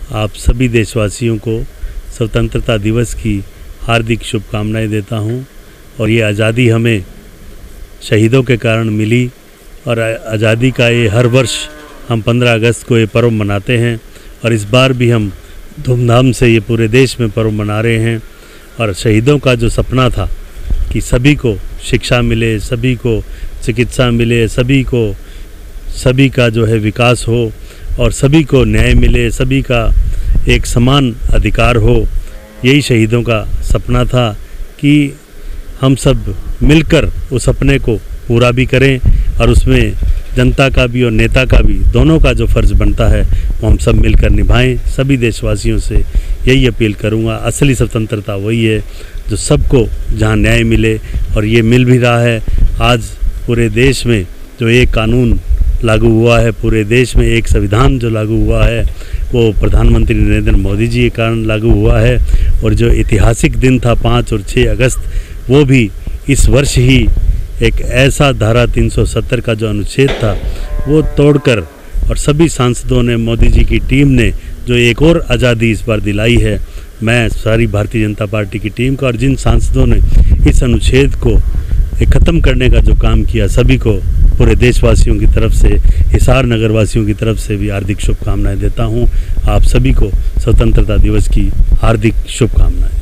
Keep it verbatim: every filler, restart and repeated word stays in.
आप सभी देशवासियों को स्वतंत्रता दिवस की हार्दिक शुभकामनाएं देता हूं। और ये आज़ादी हमें शहीदों के कारण मिली और आज़ादी का ये हर वर्ष हम पंद्रह अगस्त को ये पर्व मनाते हैं और इस बार भी हम धूमधाम से ये पूरे देश में पर्व मना रहे हैं। और शहीदों का जो सपना था कि सभी को शिक्षा मिले, सभी को चिकित्सा मिले, सभी को सभी का जो है विकास हो और सभी को न्याय मिले, सभी का एक समान अधिकार हो, यही शहीदों का सपना था कि हम सब मिलकर उस सपने को पूरा भी करें और उसमें जनता का भी और नेता का भी दोनों का जो फ़र्ज़ बनता है वो हम सब मिलकर निभाएं। सभी देशवासियों से यही अपील करूंगा। असली स्वतंत्रता वही है जो सबको जहां न्याय मिले और ये मिल भी रहा है। आज पूरे देश में जो एक कानून लागू हुआ है, पूरे देश में एक संविधान जो लागू हुआ है वो प्रधानमंत्री नरेंद्र मोदी जी के कारण लागू हुआ है। और जो ऐतिहासिक दिन था पाँच और छः अगस्त, वो भी इस वर्ष ही एक ऐसा धारा तीन सौ सत्तर का जो अनुच्छेद था वो तोड़कर और सभी सांसदों ने, मोदी जी की टीम ने जो एक और आज़ादी इस बार दिलाई है, मैं सारी भारतीय जनता पार्टी की टीम का और जिन सांसदों ने इस अनुच्छेद को ख़त्म करने का जो काम किया, सभी को पूरे देशवासियों की तरफ से, हिसार नगर वासियों की तरफ से भी हार्दिक शुभकामनाएं देता हूं। आप सभी को स्वतंत्रता दिवस की हार्दिक शुभकामनाएं।